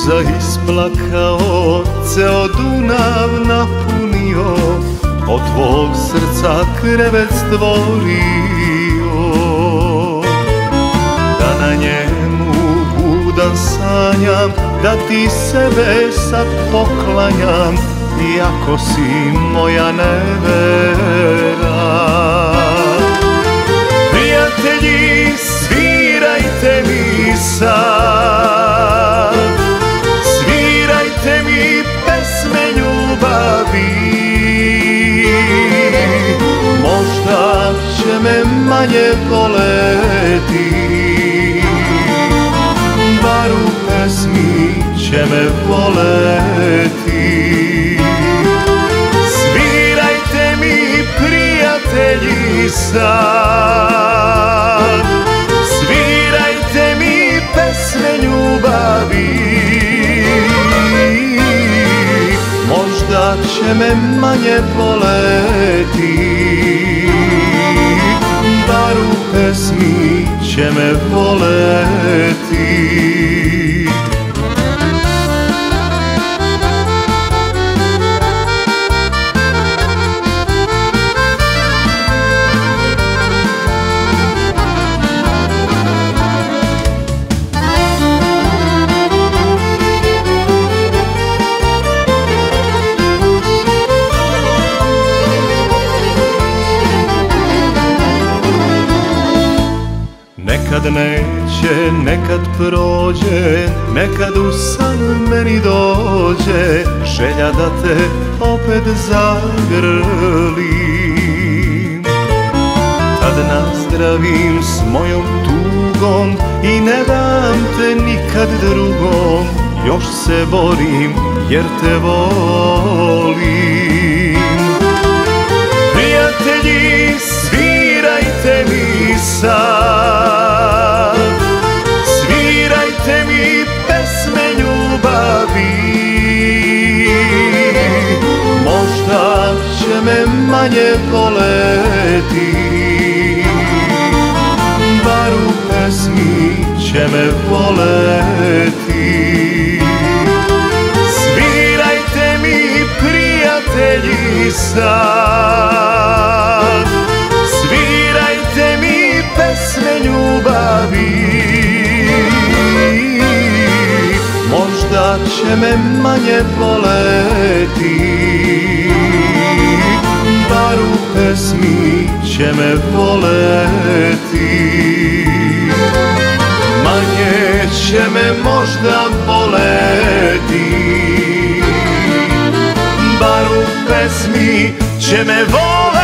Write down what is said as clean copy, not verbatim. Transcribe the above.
suza isplakao, ceo Dunav napunio, od tvog srca krevet stvorio. Da na njemu budan sanjam, da ti sebe sad poklanjam, iako si moja nevera. Prijatelji, svirajte mi sad, svirajte mi pesme ljubavi. Možda će me manje voleti, bar u pesmi će me voleti. Svirajte mi, prijatelji, sad, svirajte mi pesme ljubavi. Možda će me manje voleti, bar u pesmi će me voleti. Nekad neće, nekad prođe, nekad u san meni dođe želja da te opet zagrlim. Tad nazdravim s mojom tugom i ne dam te nikad drugom, još se borim jer te volim. Prijatelji, svirajte mi sad, svirajte mi pesme ljubavi. Možda će me manje voleti, bar u pesmi će me voleti. Svirajte mi, prijatelji, sad, svirajte mi pesme ljubavi. Možda će me manje voleti, bar u pesmi će me voleti. Manje će me možda voleti, bar u pesmi će me voleti.